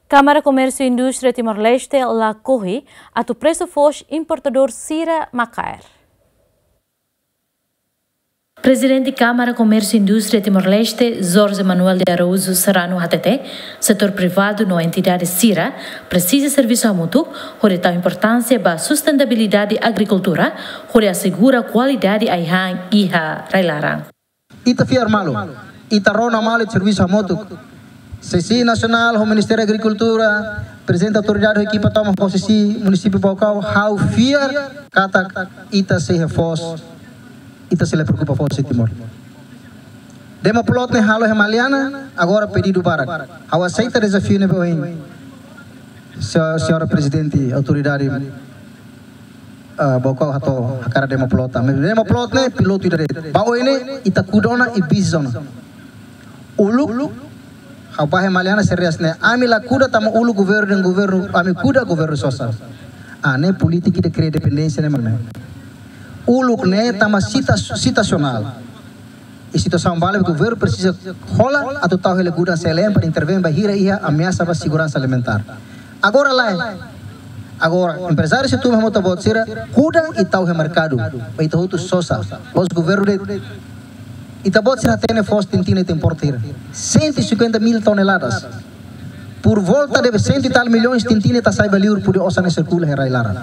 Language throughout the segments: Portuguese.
Câmara Comércio e Indústria Timor-Leste la corre a tu preço foz importador Sira Macaer. Presidente Câmara Comércio e Indústria Timor-Leste, Jorge Manuel de Araújo Serrano HTT, setor privado na entidade Sira, precisa serviço mútuo, onde tal importância para a sustentabilidade da agricultura, onde assegura a qualidade a iha railarang. Ita fiar malu, ita rona malu serviço mútuo. Sesi Nasional, o Ministério da Agricultura, Presidente da Autoridade da Equipa toma posisi município Bocau, how fiar kata ita se reforço, ita se le preocupa com o Timor. Dema plot ne halo Himaliana, agora pedido para. How aceita desafio ne boin. Senhora Presidente, Autoridade Bocau hato hakara dema plota. Dema plot ne piloto ida. Bao ini ita kudona i bizona. Uluk Apa Himaliana serius ne? Ami la kuda tama ulu governo, ami kuda governo sosial. Ane politik de cria dependência ne mana. Ulu ne tama situacional. E situação vale o governo precisa rola a total ele kuda selem para intervir para hira ameaça para segurança alimentar. Agora lá agora empresário se toma moto bot sira kuda e tal mercado. Vai to outro social. Os governo de Itabot será tem força tintina tem porteira 150 mil toneladas por volta de 100 e tal milhões tintina tá sai valor por osa ne circula herailara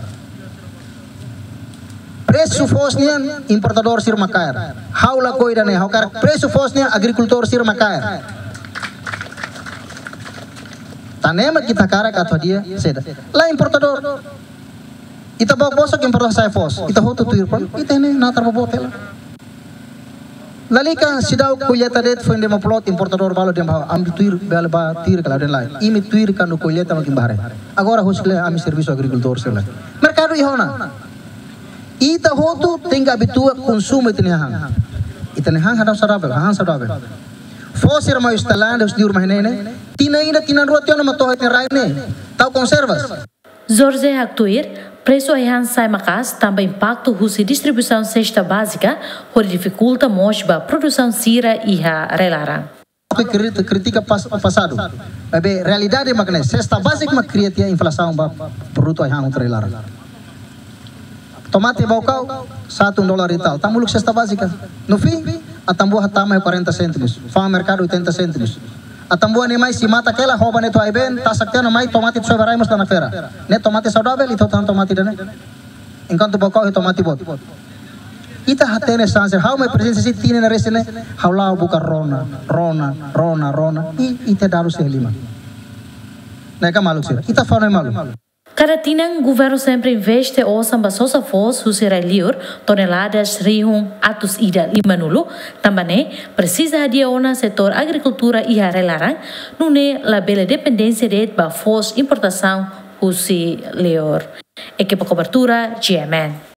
preço fosnian importador sir Macaer haula coida ne haukar preço fosnian agricultor sir Macaer tanema kita cara kato dia seda lá importador Itabok bosok importador sai fos ita hoto tuir pon ita ne na tarbobotel Lalika sidau colheita det foi ndema plot importador balo dem am tuir bel ba tir kala den lai imi tuir kanu colheita makin bahare agora hoskle ami serviço agricultor sela mercado ihona ita hotu tenga habitua consumo itene hang hadam sadabel fosir ma instalan os diur mahnene tina rotiona mato het raine tau conservas Jorge Actuir, preço a sai macas também impacto husi distribuição cesta básica, onde dificulta muito a produção sira e a relara. Critica passado, mas realidade é que cesta básica cria inflação para produto a relara. Tomate bocau $1 e tal, tamu cesta básica. No fim, a tamboa tama 40 cêntimos, fã mercado 80 cêntimos. A tambua ni mais se mata aquela roupa neto aí bem, tá sacando mais tomate de sobraremos na feira. Ne tomate saudável e total tomate dane. Enquanto bocau e tomate bot. Ita hatene sanse, how my presença se tine na resene, how lá buka rona e ite daru se lima. Neka malu sira. Ita fano malu. Cada tinang governo sempre investe o samba sosa fos husira liur toneladas rihung atus ida lima nulu tambane precisa hadia ona setor agricultura e relarang nune la bela dependência de ba fos importação husi liur. Equipa cobertura GMN.